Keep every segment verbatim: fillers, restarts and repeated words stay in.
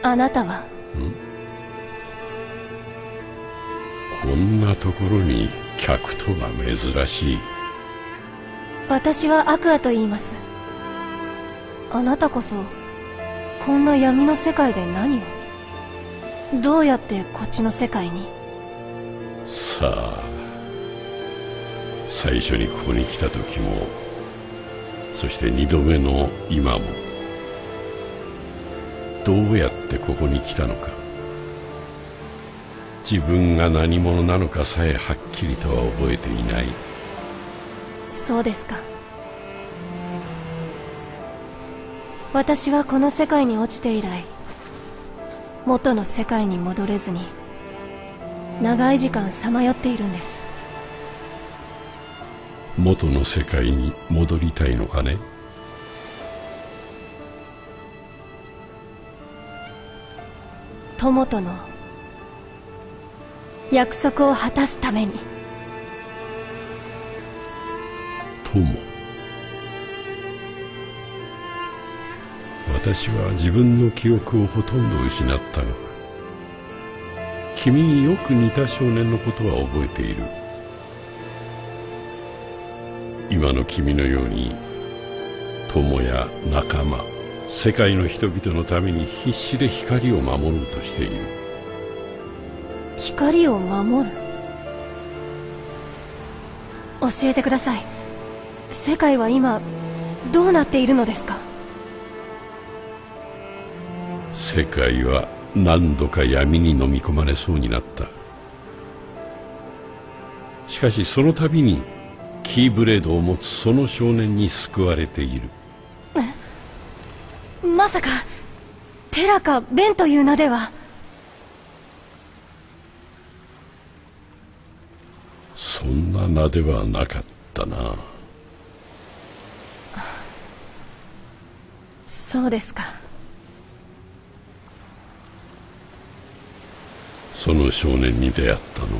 あなたは？ こんなところに客とは珍しい。 私はアクアと言います。あなたこそこんな闇の世界で何を？どうやってこっちの世界に？ さあ、最初にここに来た時も、そして二度目の今も、どうやってここに来たのか、自分が何者なのかさえはっきりとは覚えていない。 そうですか。私はこの世界に落ちて以来、元の世界に戻れずに長い時間さまよっているんです。 元の世界に戻りたいのかね？ 友との約束を果たすために。 友。私は自分の記憶をほとんど失ったが、君によく似た少年のことは覚えている。今の君のように友や仲間、世界の人々のために必死で光を守ろうとしている。 光を守る？教えてください。世界は今どうなっているのですか？ 世界は何度か闇に飲み込まれそうになった。しかしその度にキーブレードを持つその少年に救われている。 まさかテラかベンという名では？ そんな名ではなかったな。 そうですか。 その少年に出会ったのは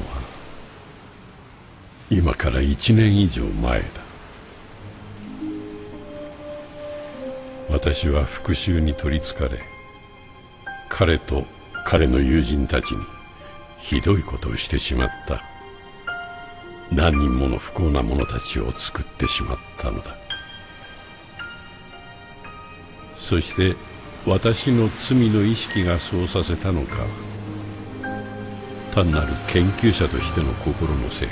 今から一年以上前だ。私は復讐に取りつかれ、彼と彼の友人たちにひどいことをしてしまった。何人もの不幸な者たちを作ってしまったのだ。そして私の罪の意識がそうさせたのか、単なる研究者としての心のせいか、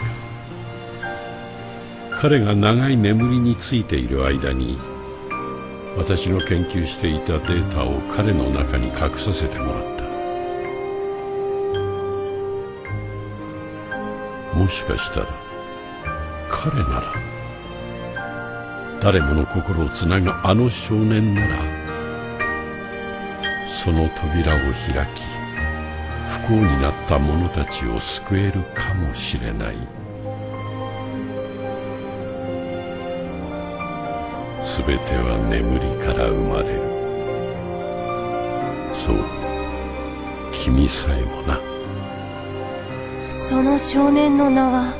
彼が長い眠りについている間に私の研究していたデータを彼の中に隠させてもらった。もしかしたら彼なら、誰もの心をつなぐあの少年なら、その扉を開き不幸になった者たちを救えるかもしれない。すべては眠りから生まれる。そう、君さえもな。 その少年の名は？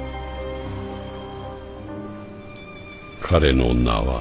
彼の名は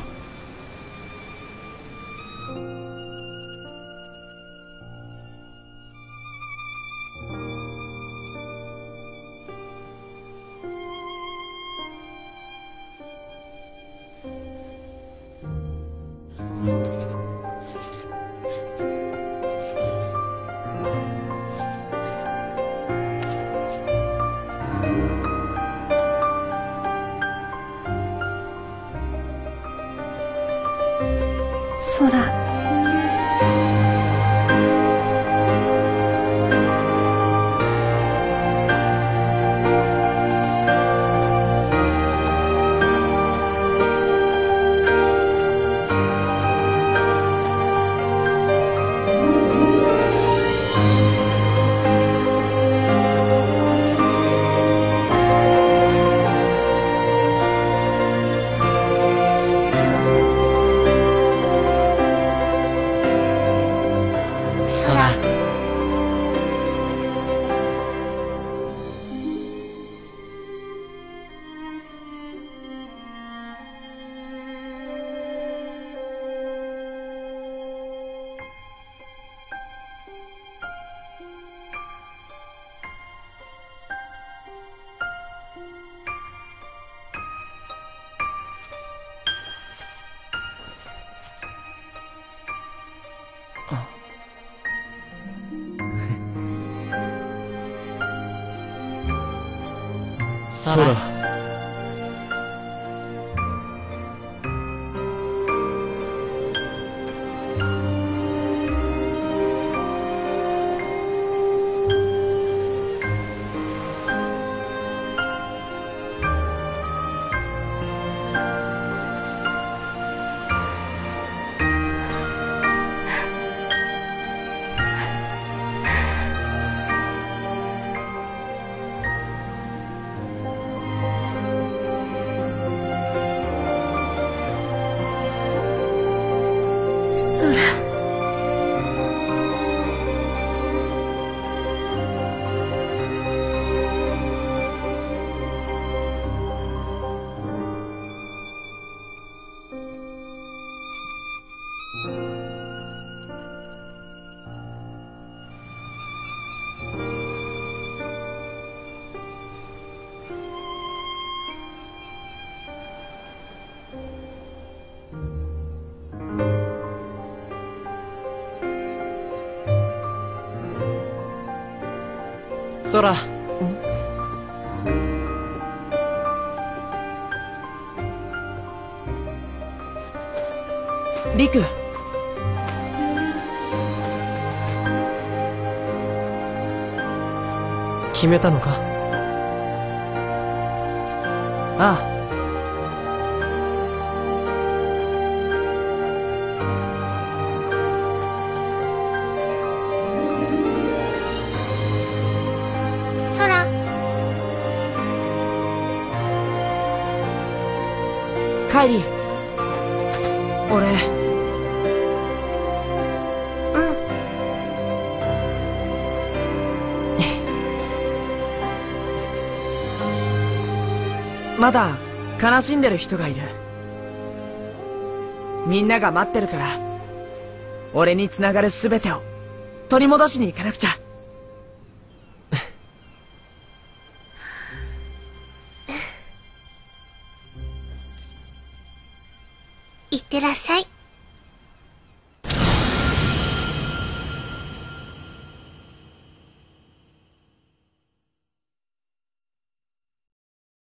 空。空。リク。決めたのか？ああ。カイリー、俺うんまだ悲しんでる人がいる。みんなが待ってるから俺につながる全てを取り戻しに行かなくちゃ。 いってらっしゃい。